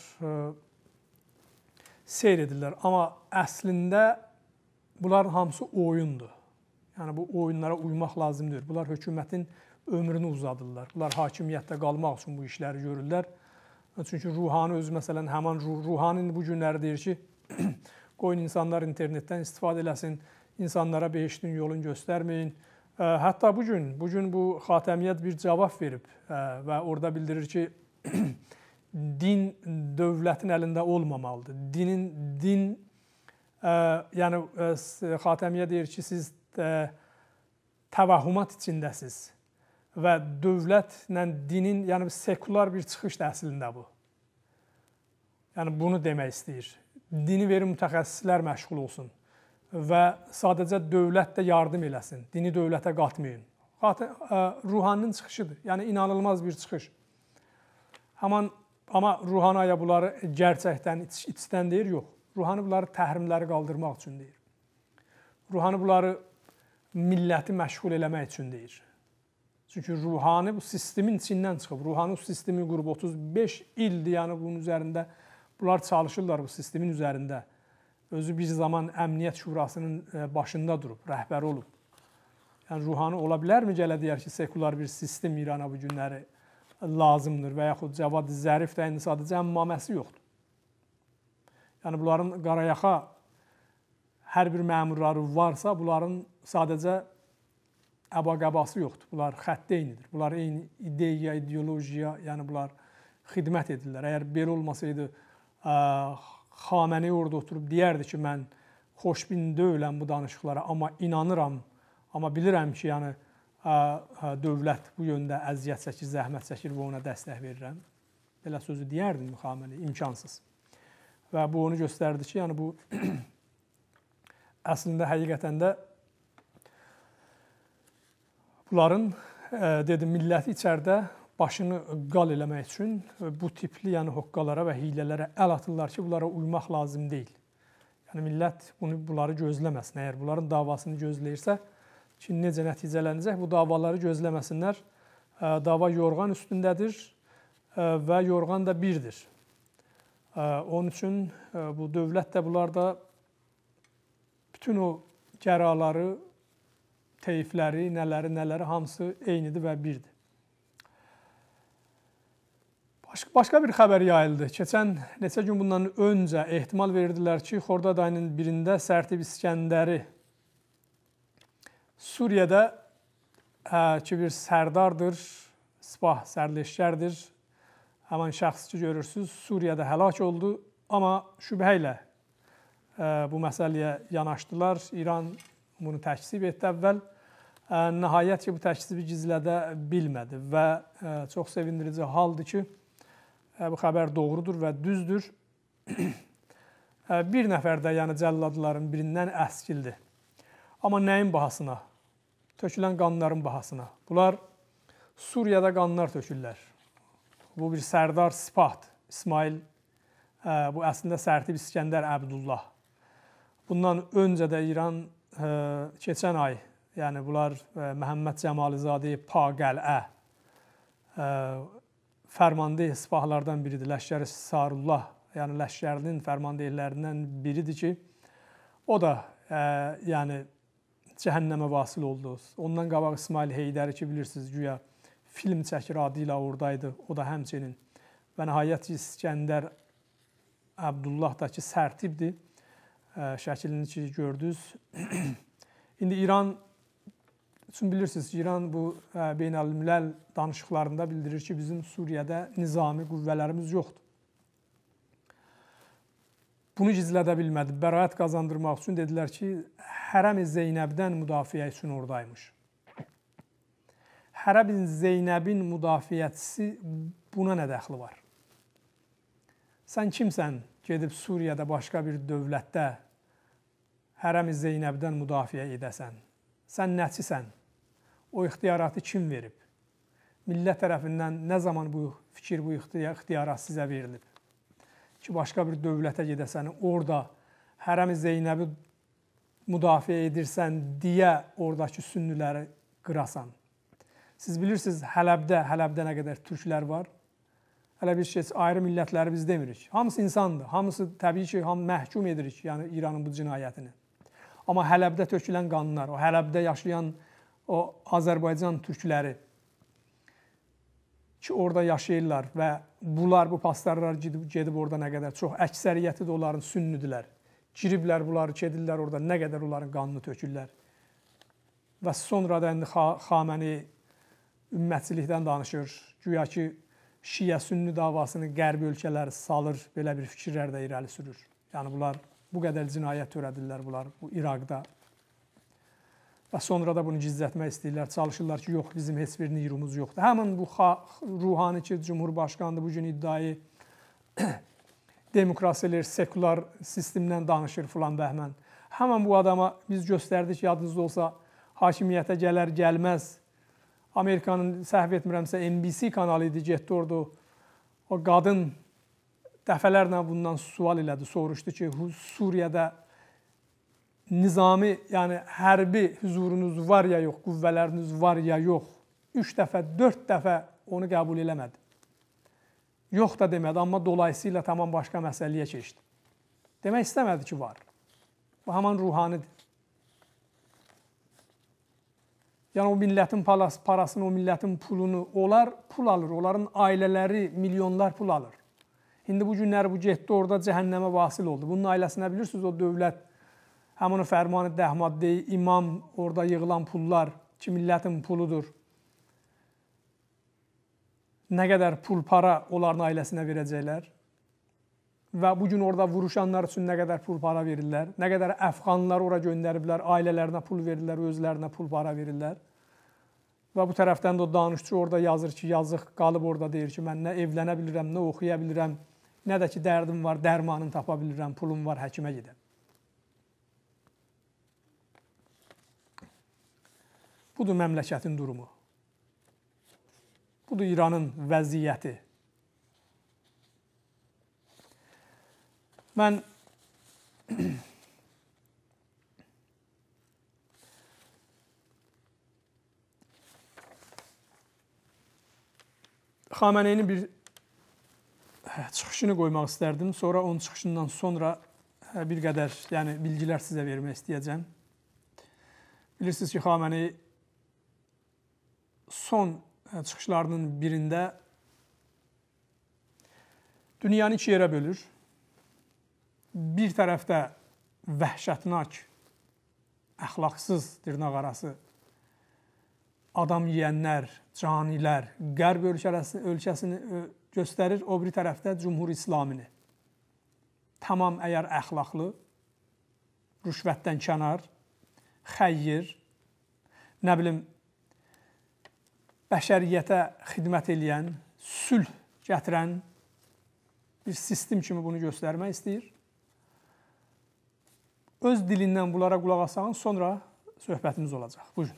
seyr edirlər. Amma əslində bunların hamısı oyundur. Yəni bu oyunlara uymaq lazımdır. Bunlar hökumətin ömrünü uzadırlar. Bunlar hakimiyyətdə qalmaq üçün bu işləri görürlər. Çünki ruhani özü, məsələn, həman ruhani bu günləri deyir ki, qoyun insanlar internetdən istifadə eləsin, insanlara behiştin yolunu göstərməyin. Hətta bu gün bu xatəmiyyət bir cavab verib və orada bildirir ki, din dövlətin əlində olmamalıdır. Yəni xatəmiyyə deyir ki, siz təvəhhümat içindəsiz və dövlətlə dinin, yəni sekular bir çıxışdır əslində bu. Yəni bunu demək istəyir. Dini verin mütəxəssislər məşğul olsun və sadəcə dövlət də yardım eləsin. Dini dövlətə qatmayın. Ruhaninin çıxışıdır. Yəni inanılmaz bir çıxış. Amma ruhani aya bunları gerçəkdən içdən deyir, yox. Ruhani bunları təhrimləri qaldırmaq üçün deyir. Ruhani bunları milləti məşğul eləmək üçün deyir. Çünki ruhani bu sistemin içindən çıxıb. Ruhani bu sistemi qurub 35 ildir, yəni bunun üzərində bunlar çalışırlar bu sistemin üzərində. Özü bir zaman Əmniyyət Şurasının başında durub, rəhbəri olub. Yəni ruhani ola bilərmi gələ deyər ki, sekular bir sistem İrana bu günləri lazımdır və yaxud Cavad Zərif də indi sadəcə əmmaməsi yoxdur. Yəni bunların qarayaxa hər bir məmurları varsa, bunların sadəcə əbaqəbası yoxdur. Bunlar xətt eynidir. Bunlar eyni ideya, ideolojiya, yəni bunlar xidmət edirlər. Əgər belə olmasaydı, Xaməni orada oturub deyərdi ki, mən xoşbin deyiləm bu danışıqlara, amma inanıram, amma bilirəm ki, yəni dövlət bu yöndə əziyyət çəkir, zəhmət çəkir və ona dəstək verirəm. Belə sözü deyərdim Xaməni, imkansız. Və bu onu göstərdi ki, yəni bu əslində həqiqətən də bunların, dedim, milləti içəridə başını qal eləmək üçün bu tipli yəni hoqqalara və hilələrə əl atırlar ki, bunlara uymaq lazım deyil. Yəni millət bunları gözləməsin. Əgər bunların davasını gözləyirsə, ki, necə nəticələnəcək, bu davaları gözləməsinlər. Dava yorğan üstündədir və yorğan da birdir. Onun üçün bu dövlət də bunlarda bütün o qəraları, teyfləri, nələri hamısı eynidir və birdir. Başqa bir xəbər yayıldı. Keçən neçə gün bundan öncə ehtimal verdilər ki, Xordad ayının birində Sərtib İskəndəri Suriyada ki, bir sərdardır, sipah, sərleşkərdir. Həman şəxs ki, görürsünüz, Suriyada həlak oldu. Amma şübhə ilə bu məsələyə yanaşdılar. İran bunu təkzib etdi əvvəl. Nəhayət ki, bu təkzibi gizlədə bilmədi və çox sevindirici haldır ki, bu xəbər doğrudur və düzdür. Bir nəfər də yəni cəlladların birindən əskildi. Amma nəyin bahasına? Tökülən qanların bahasına. Bunlar Suriyada qanlar tökürlər. Bu bir sərdar sipahdır. İsmail, bu əslində Sərtib İskəndər Əbdullah. Bundan öncə də İran keçən ay, yəni bunlar Məhəmməd Cəmalizadə Paqəl'ə fərmandeh sipahlardan biridir. Ləşkər-i Sarullah, yəni ləşkərinin fərmandehlərindən biridir ki, o da yəni cəhənnəmə vasil oldu. Ondan qabaq İsmail Heydəri ki, bilirsiniz, güya film çəkir adı ilə oradaydı. O da həmçinin. Və nəhayət ki, İskəndər Əbdullah da ki, Sərtibdir. Şəklini ki, gördünüz. İndi İran üçün bilirsiniz ki, İran bu beynəlmiləl danışıqlarında bildirir ki, bizim Suriyədə nizami qüvvələrimiz yoxdur. Bunu gizlədə bilmədi. Bəraət qazandırmaq üçün dedilər ki, Hərəm-i Zeynəbdən müdafiə üçün oradaymış. Hərəm-i Zeynəbin müdafiəçisi buna nə dəxli var? Sən kimsən gedib Suriyədə başqa bir dövlətdə Hərəm-i Zeynəbdən müdafiə edəsən? Sən nəçisən? O ixtiyaratı kim verib? Millət tərəfindən nə zaman bu fikir, bu ixtiyarat sizə verilib? Ki, başqa bir dövlətə gedəsən, orada Hərəm-i Zeynəbi müdafiə edirsən deyə oradakı sünniləri qırasan. Siz bilirsiniz, Hələbdə nə qədər türklər var? Hələ bir şey, ayrı millətləri biz demirik. Hamısı insandır. Hamısı təbii ki, məhkum edirik, yəni İranın bu cinayətini. Amma Hələbdə tökülən qanlar, o Hələbdə yaşayan o Azərbaycan türkləri ki, orada yaşayırlar və bunlar, bu pastorlar gedib orada nə qədər çox, əksəriyyəti də onların sünnidirlər. Giriblər, bunları gedirlər orada, nə qədər onların qanını tökürlər. Və sonra da indi Xamenei ümmətçilikdən danışır. Güya ki, Şiə-Sünni davasını qərb ölkələri salır, belə bir fikirlər də irəli sürür. Yəni, bunlar bu qədər cinayət törədirlər, bunlar bu İraqda. Və sonra da bunu gizlətmək istəyirlər, çalışırlar ki, yox, bizim heç bir nirumuz yoxdur. Həmin bu Ruhani ki, Cumhurbaşqanıdır, bu gün iddiayı demokrasiyalar, sekular sistemdən danışır filan bəhmən. Həmin bu adama biz göstərdik, yadınızda olsa, hakimiyyətə gələr, gəlməz. Amerikanın, səhv etmirəmsə, NBC kanalı idi, getdi orada. O qadın dəfələrlə bundan sual elədi, soruşdu ki, Suriyədə nizami, yəni hərbi hüzurunuz var ya yox, qüvvələriniz var ya yox. 3 dəfə, 4 dəfə onu qəbul eləmədi. Yox da demədi, amma dolayısıyla tamam başqa məsələyə keçdi. Demək istəmədi ki, var. Bu həman ruhanidir. Yəni, o millətin parasını, o millətin pulunu, onlar pul alır, onların ailələri milyonlar pul alır. İndi bu günləri bu getdi, orada cəhənnəmə vasil oldu. Bunun ailəsinə bilirsiniz, o dövlət, həmin o fərmanı dəhmaddeyi, imam, orada yığılan pullar ki, millətin puludur. Nə qədər pul, para onların ailəsinə verəcəklər və bugün orada vuruşanlar üçün nə qədər pul, para verirlər, nə qədər əfqanlar ora göndəriblər, ailələrinə pul verirlər, özlərinə pul, para verirlər. Və bu tərəfdən də o danışçı orada yazır ki, yazıq qalıb orada deyir ki, mən nə evlənə bilirəm, nə oxuya bilirəm, nə də ki, dərdim var, dərmanını tapa bilirəm, pulum var, həkimə gedəm. Budur məmləkətin durumu. Budur İranın vəziyyəti. Mən Xameneinin bir çıxışını qoymaq istərdim. Sonra onun çıxışından sonra bir qədər bilgilər sizə vermək istəyəcəm. Bilirsiniz ki, Xamenei son çıxışlarının birində dünyanı 2 yerə bölür. Bir tərəfdə vəhşətnak, əxlaqsız, dırnaqarası adam yeyənlər, canilər, qərb ölkəsini göstərir, o bir tərəfdə Cumhur İslamini. Tamam əgər əxlaqlı, rüşvətdən kənar, xəyyir, nə bilim, bəşəriyyətə xidmət eləyən, sülh gətirən bir sistem kimi bunu göstərmək istəyir. Öz dilindən bunlara qulaq asağın, sonra söhbətimiz olacaq. Buyurun.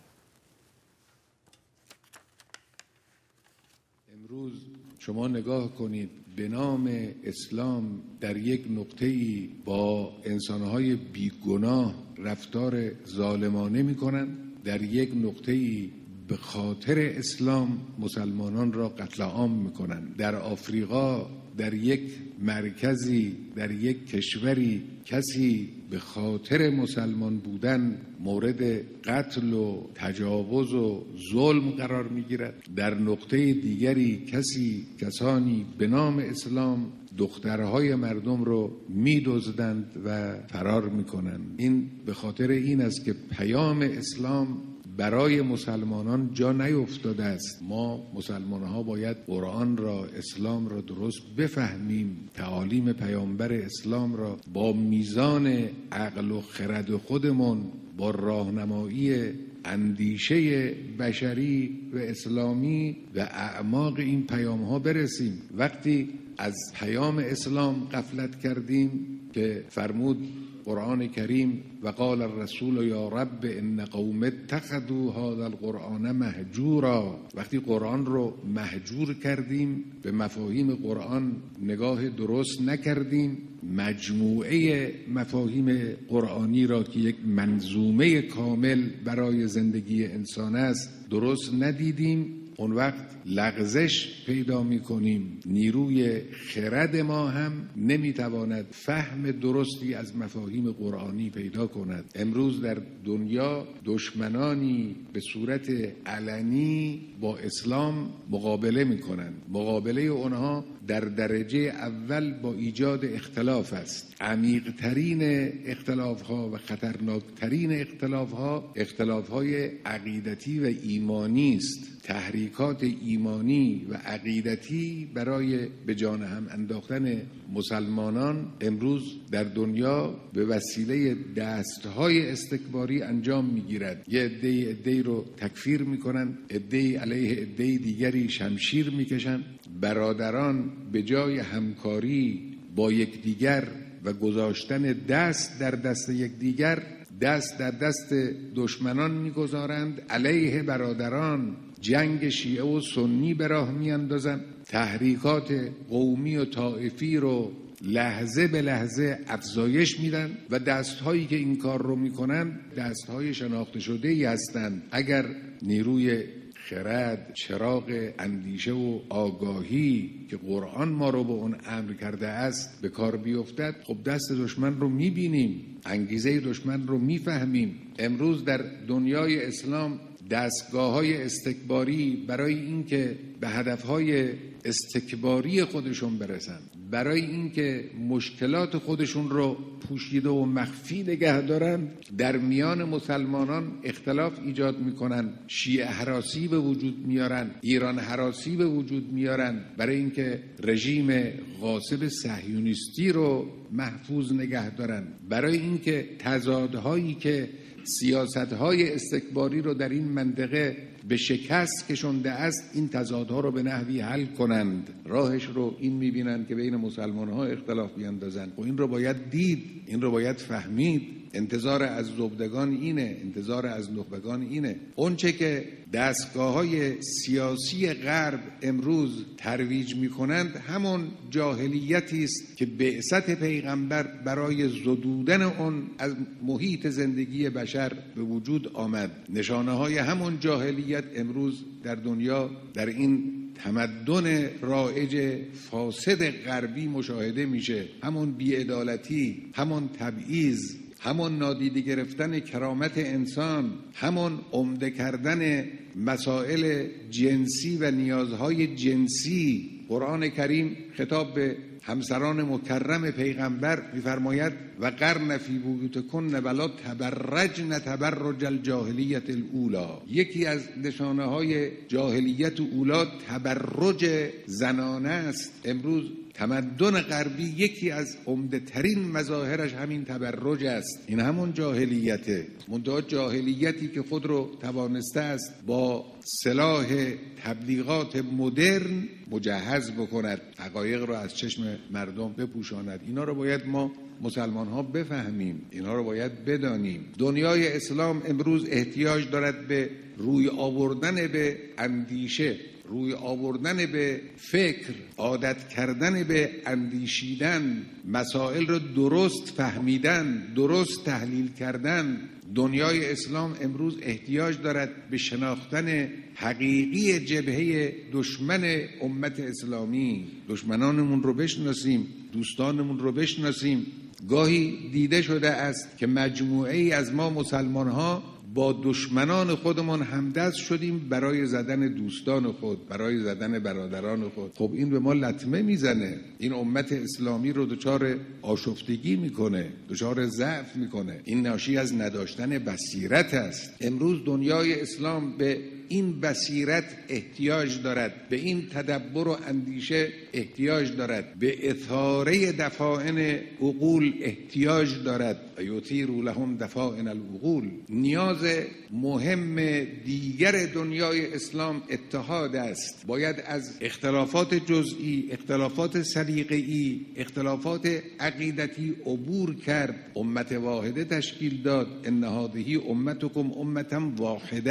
امروز شما نگاه کنید به نام اسلام در یک نقطه‌ای با انسان‌های بیگناه رفتار ظالمانه می‌کنند، در یک نقطه‌ای به خاطر اسلام مسلمانان را قتل عام می‌کنند. در آفریقا در یک مرکزی، در یک کشوری کسی به خاطر مسلمان بودن مورد قتل و تجاوز و ظلم قرار میگیرد. در نقطه دیگری کسانی به نام اسلام دخترهای مردم رو میدزدند و فرار میکنند. این به خاطر این است که پیام اسلام برای مسلمانان جا نیفتاده است. ما مسلمان ها باید قرآن را، اسلام را درست بفهمیم، تعالیم پیامبر اسلام را با میزان عقل و خرد خودمون، با راهنمایی اندیشه بشری و اسلامی و اعماق این پیام ها برسیم. وقتی از پیام اسلام غفلت کردیم که فرمود قرآن کریم و قال الرسول یا رب ان قوم اتخذوا هذا القرآن مهجورا، وقتی قرآن رو مهجور کردیم، به مفاهیم قرآن نگاه درست نکردیم، مجموعه مفاهیم قرآنی را که یک منظومه کامل برای زندگی انسان است درست ندیدیم، اون وقت لغزش پیدا میکنیم. نیروی خرد ما هم نمیتواند فهم درستی از مفاهیم قرآنی پیدا کند. امروز در دنیا دشمنانی به صورت علنی با اسلام مقابله میکنند. مقابله اونها در درجه اول با ایجاد اختلاف است. عمیق‌ترین اختلاف‌ها و خطرناکترین اختلاف‌ها اختلاف‌های عقیدتی و ایمانی است. تحریکات ایمانی و عقیدتی برای به جان هم انداختن مسلمانان امروز در دنیا به وسیله دستهای استکباری انجام میگیرد. یه عده‌ای رو تکفیر میکنن، عده‌ای علیه عده‌ای دیگری شمشیر میکشن. برادران به جای همکاری با یکدیگر و گذاشتن دست در دست یکدیگر، دست در دست دشمنان میگذارند. علیه برادران جنگ شیعه و سنی به راه میاندازند. تحریکات قومی و طائفی رو لحظه به لحظه افزایش میدن و دستهایی که این کار رو میکنن دستهای شناخته شده‌ای هستند. اگر نیروی خرد، چراغ اندیشه و آگاهی که قرآن ما رو به اون امر کرده است به کار بیفتد، خب دست دشمن رو میبینیم، انگیزه دشمن رو میفهمیم. امروز در دنیای اسلام دستگاه‌های استکباری برای اینکه به هدف‌های استکباری خودشون برسن، برای اینکه مشکلات خودشون رو پوشیده و مخفی نگه دارن، در میان مسلمانان اختلاف ایجاد میکنن، شیعه هراسی به وجود میارن، ایران هراسی به وجود میارن، برای اینکه رژیم غاصب صهیونیستی رو محفوظ نگه دارن، برای اینکه تضادهایی که سیاست‌های استکباری رو در این منطقه به شکست کشونده است این تضادها رو به نحوی حل کنند. راهش رو این می‌بینند که بین مسلمان‌ها اختلاف بیاندازند. و این رو باید دید، این رو باید فهمید. انتظار از زبدگان اینه، انتظار از نخبگان اینه. اونچه که دستگاه‌های سیاسی غرب امروز ترویج می‌کنند همون جاهلیتی است که بعثت پیغمبر برای زدودن اون از محیط زندگی بشر به وجود آمد. نشانه‌های همون جاهلیت امروز در دنیا در این تمدن رایج فاسد غربی مشاهده میشه. همون بی‌عدالتی، همون تبعیض، همون نادیده گرفتن کرامت انسان، همون عمده کردن مسائل جنسی و نیازهای جنسی. قرآن کریم خطاب به همسران مکرم پیغمبر می‌فرماید و قرن فی بیوتکن ولا تبرجن تبرج الجاهلیت الاولی. یکی از نشانه‌های جاهلیت اولی تبرج زنانه است. امروز تمدن غربی یکی از عمده ترین مظاهرش همین تبرج است. این همون جاهلیته، منتها جاهلیتی که خود رو توانسته است با سلاح تبلیغات مدرن مجهز بکند، حقایق رو از چشم مردم بپوشاند. اینا رو باید ما مسلمان ها بفهمیم، اینا رو باید بدانیم. دنیای اسلام امروز احتیاج دارد به روی آوردن به اندیشه، روی آوردن به فکر، عادت کردن به اندیشیدن، مسائل رو درست فهمیدن، درست تحلیل کردن. دنیای اسلام امروز احتیاج دارد به شناختن حقیقی جبهه دشمن امت اسلامی. دشمنانمون رو بشناسیم، دوستانمون رو بشناسیم. گاهی دیده شده است که مجموعه ای از ما مسلمان ها با دشمنان خودمون همدست شدیم برای زدن دوستان خود، برای زدن برادران خود. خب این به ما لطمه میزنه، این امت اسلامی رو دچار آشفتگی میکنه، دچار ضعف میکنه. این ناشی از نداشتن بصیرت است. امروز دنیای اسلام به این بصیرت احتیاج دارد، به این تدبر و اندیشه احتیاج دارد، به اثاره دفائن عقول احتیاج دارد. یثیر لهم دفائن العقول. نیاز مهم دیگر دنیای اسلام اتحاد است. باید از اختلافات جزئی، اختلافات سلیقه‌ای، اختلافات عقیدتی عبور کرد، امت واحده تشکیل داد. ان هذه امتکم امة واحده.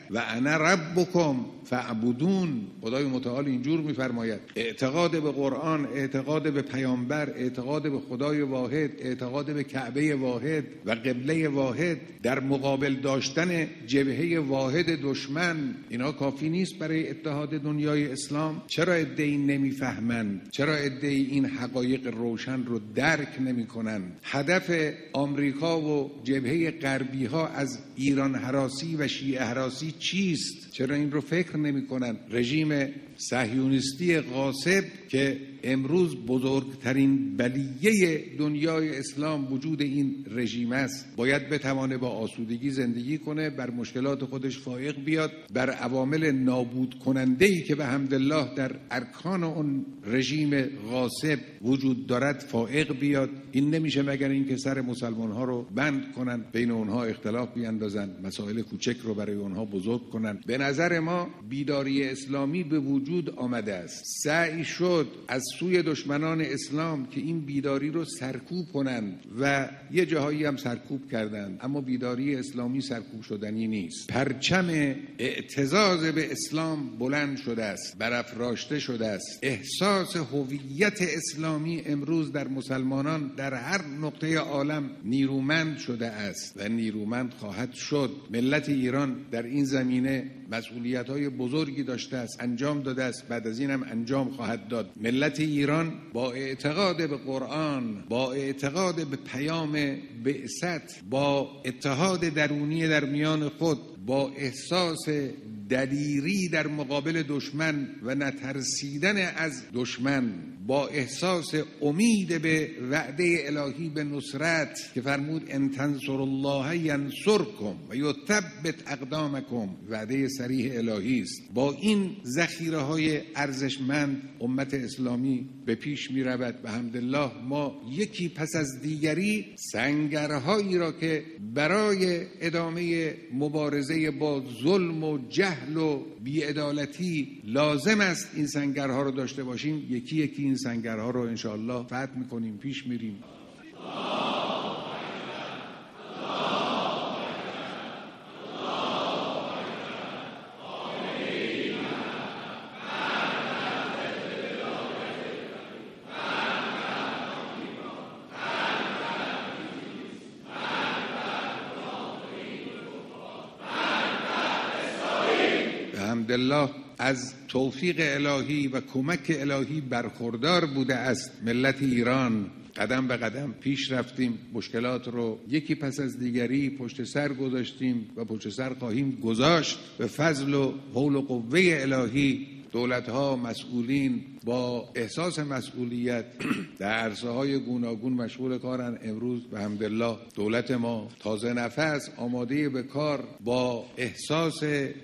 و انا ربکم فاعبدون. خدای متعال اینجور میفرماید اعتقاد به قرآن، اعتقاد به پیامبر، اعتقاد به خدای واحد، اعتقاد به کعبه واحد و قبله واحد در مقابل داشتن جبهه واحد دشمن، اینا کافی نیست برای اتحاد دنیای اسلام؟ چرا عده‌ای نمیفهمند؟ چرا عده‌ای این حقایق روشن رو درک نمی‌کنند؟ هدف آمریکا و جبهه غربی ها از ایران هراسی و شیعه هراسی چیست؟ چرا این رو فکر نمی‌کنند؟ رژیم صهیونیستی غاصب که امروز بزرگترین بلیه دنیای اسلام وجود این رژیم است، باید بتوانه با آسودگی زندگی کنه، بر مشکلات خودش فائق بیاد، بر عوامل نابود کننده‌ای که به حمدالله در ارکان اون رژیم غاصب وجود دارد فائق بیاد. این نمیشه مگر اینکه سر مسلمان ها رو بند کنن، بین اونها اختلاف بیاندازن، مسائل کوچک رو برای اونها بزرگ کنن. به نظر ما بیداری اسلامی به وجود آمده است. سعی شد از سوی دشمنان اسلام که این بیداری رو سرکوب کنند و یه جاهایی هم سرکوب کردند، اما بیداری اسلامی سرکوب شدنی نیست. پرچم اعتزاز به اسلام بلند شده است، برافراشته شده است. احساس هویت اسلامی امروز در مسلمانان در هر نقطه عالم نیرومند شده است و نیرومند خواهد شد. ملت ایران در این زمینه مسئولیت‌های بزرگی داشته است، انجام داده است، بعد از این هم انجام خواهد داد. ملت ایران با اعتقاد به قرآن، با اعتقاد به پیام بعثت، با اتحاد درونی در میان خود، با احساس دلیری در مقابل دشمن و نترسیدن از دشمن، با احساس امید به وعده الهی به نصرت که فرمود ان تنصروا الله ینصرکم و یثبت اقدامکم، وعده صریح الهی است. با این ذخیره های ارزشمند امت اسلامی به پیش می رود. به حمدالله ما یکی پس از دیگری سنگرهایی را که برای ادامه مبارزه با ظلم و جهل و بی‌عدالتی لازم است این سنگرها رو داشته باشیم، یکی یکی این سنگرها رو انشاءالله فتح میکنیم، پیش میریم. الحمدلله از توفیق الهی و کمک الهی برخوردار بوده است. ملت ایران قدم به قدم پیش رفتیم، مشکلات رو یکی پس از دیگری پشت سر گذاشتیم و پشت سر خواهیم گذاشت. به فضل و حول و قوه الهی دولت‌ها، مسئولین با احساس مسئولیت در عرصه‌های گوناگون مشغول کارن. امروز به حمدالله دولت ما تازه نفس، آماده به کار، با احساس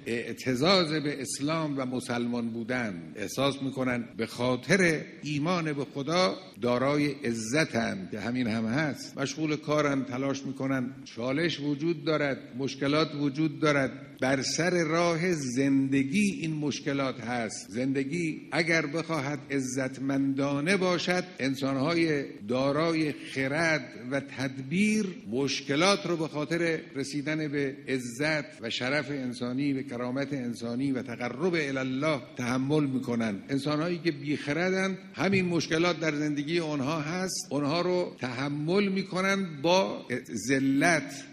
اعتزاز به اسلام و مسلمان بودن احساس میکنن به خاطر ایمان به خدا دارای عزتن که همین هم هست. مشغول کارن، تلاش میکنن. چالش وجود دارد، مشکلات وجود دارد، بر سر راه زندگی این مشکلات هست. زندگی اگر بخواهد عزتمندانه باشد، انسانهای دارای خرد و تدبیر مشکلات رو به خاطر رسیدن به عزت و شرف انسانی و کرامت انسانی و تقرب الی الله تحمل میکنن. انسانهایی که بیخردند، همین مشکلات در زندگی اونها هست، اونها رو تحمل میکنن با ذلت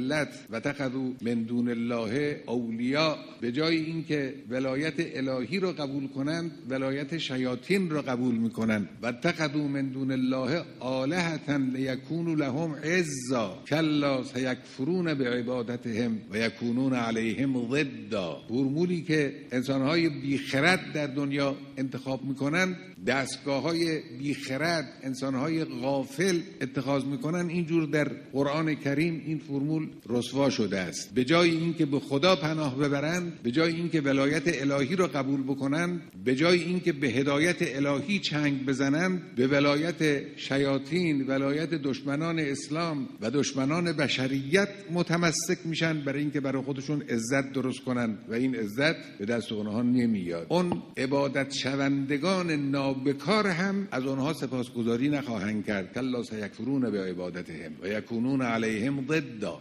و اتخذوا من دون الله اولیاء. به جای اینکه ولایت الهی رو قبول کنند، ولایت شیاطین رو قبول میکنن. و اتخذوا من دون الله آلهة لیکونوا لهم عزا کلا سیکفرون بعبادتهم و یکونون علیهم ضدا. فرمولی که انسانهای بیخرد در دنیا انتخاب میکنن، دستگاه‌های بیخرد، انسانهای غافل اتخاذ میکنن، اینجور در قرآن کریم این فرمول رسوا شده است. به جای اینکه به خدا پناه ببرند، به جای اینکه ولایت الهی را قبول بکنند، به جای اینکه به هدایت الهی چنگ بزنند، به ولایت شیاطین، ولایت دشمنان اسلام و دشمنان بشریت متمسک میشن برای اینکه برای خودشون عزت درست کنن و این عزت به دست اونها نمیاد. اون عبادت شوندگان نابکار هم از اونها سپاسگزاری نخواهند کرد. کلا سیکفرون بعبادتهم و یکونون علیهم ضدا. این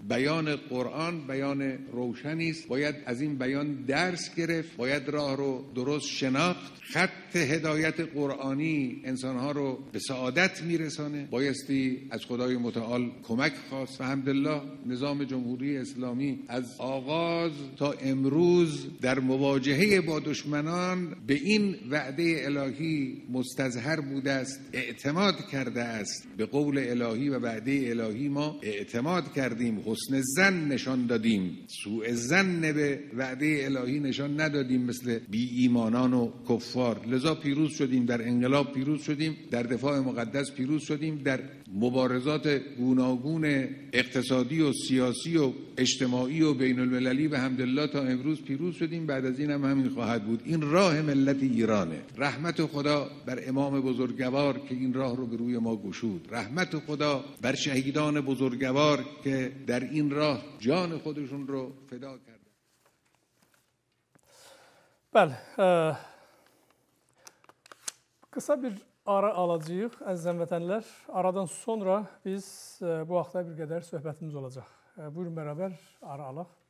بیان قرآن بیان روشنی است، باید از این بیان درس گرفت، باید راه رو درست شناخت. خط هدایت قرآنی انسانها رو به سعادت میرسانه. بایستی از خدای متعال کمک خواست و الحمدلله نظام جمهوری اسلامی از آغاز تا امروز در مواجهه با دشمنان به این وعده الهی مستظهر بوده است، اعتماد کرده است. به قول الهی و وعده الهی ما اعتماد کردیم، حسن ظن نشان دادیم، سوء ظن به وعده الهی نشان ندادیم مثل بی ایمانان و کفار. لذا پیروز شدیم، در انقلاب پیروز شدیم، در دفاع مقدس پیروز شدیم، در مبارزات گوناگون اقتصادی و سیاسی و اجتماعی و بین المللی و الحمدلله تا امروز پیروز شدیم. بعد از این هم همین خواهد بود. این راه ملت ایرانه. رحمت خدا بر امام بزرگوار که این راه رو به روی ما گشود. رحمت خدا بر شهیدان بزرگوار که در این راه جان خودشون رو فدا کردن. Bəli, qısa bir ara alacağıq, əziz həmvətənlər. Aradan sonra biz bu haqda bir qədər söhbətimiz olacaq. Buyurun bərabər ara alaq.